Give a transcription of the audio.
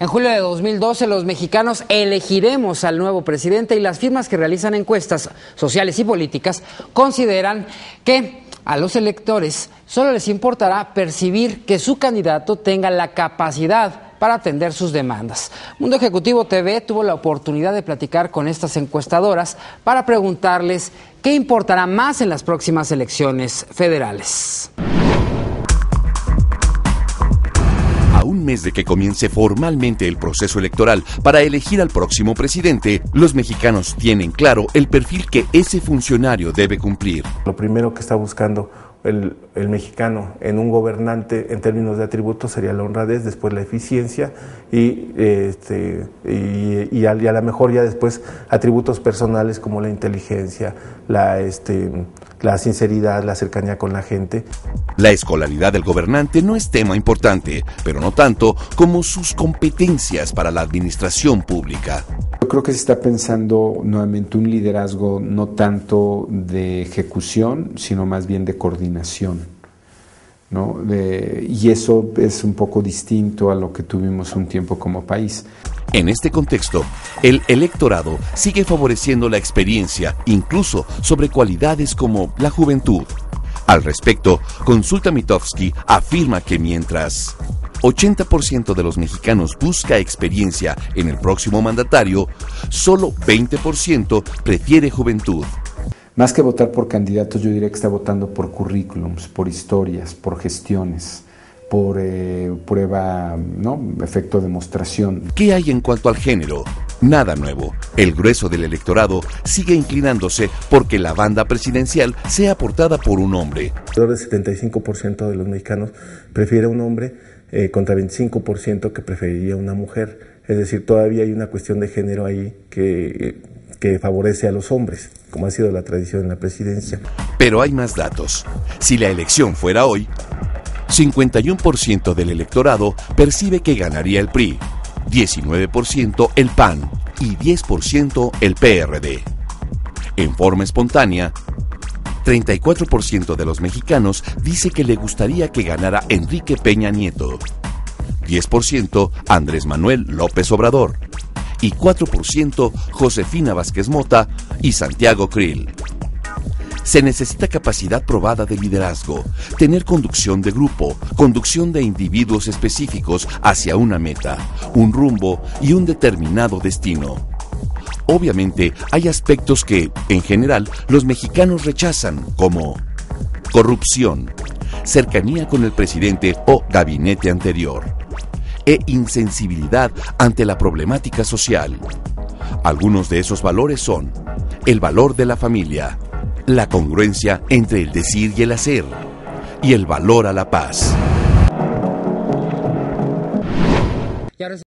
julio de 2012 los mexicanos elegiremos al nuevo presidente y las firmas que realizan encuestas sociales y políticas consideran que a los electores solo les importará percibir que su candidato tenga la capacidad para atender sus demandas. Mundo Ejecutivo TV tuvo la oportunidad de platicar con estas encuestadoras para preguntarles qué importará más en las próximas elecciones federales. A un mes de que comience formalmente el proceso electoral para elegir al próximo presidente, los mexicanos tienen claro el perfil que ese funcionario debe cumplir. Lo primero que está buscando el mexicano en un gobernante en términos de atributos sería la honradez, después la eficiencia y a lo mejor ya después atributos personales como la inteligencia, la sinceridad, la cercanía con la gente. La escolaridad del gobernante no es tema importante, pero no tanto como sus competencias para la administración pública. Yo creo que se está pensando nuevamente un liderazgo no tanto de ejecución, sino más bien de coordinación, ¿no? Y eso es un poco distinto a lo que tuvimos un tiempo como país. En este contexto, el electorado sigue favoreciendo la experiencia, incluso sobre cualidades como la juventud. Al respecto, Consulta Mitofsky afirma que mientras 80% de los mexicanos busca experiencia en el próximo mandatario, solo 20% prefiere juventud. Más que votar por candidatos, yo diría que está votando por currículums, por historias, por gestiones, por prueba, ¿no? Efecto demostración. ¿Qué hay en cuanto al género? Nada nuevo. El grueso del electorado sigue inclinándose porque la banda presidencial sea portada por un hombre. Alrededor del 75% de los mexicanos prefiere un hombre contra 25% que preferiría una mujer. Es decir, todavía hay una cuestión de género ahí que favorece a los hombres, como ha sido la tradición en la presidencia. Pero hay más datos. Si la elección fuera hoy, 51% del electorado percibe que ganaría el PRI, 19% el PAN y 10% el PRD. En forma espontánea, 34% de los mexicanos dice que le gustaría que ganara Enrique Peña Nieto, 10% Andrés Manuel López Obrador y 4% Josefina Vázquez Mota y Santiago Krill. Se necesita capacidad probada de liderazgo, tener conducción de grupo, conducción de individuos específicos hacia una meta, un rumbo y un determinado destino. Obviamente, hay aspectos que, en general, los mexicanos rechazan, como corrupción, cercanía con el presidente o gabinete anterior, e insensibilidad ante la problemática social. Algunos de esos valores son el valor de la familia, la congruencia entre el decir y el hacer, y el valor a la paz.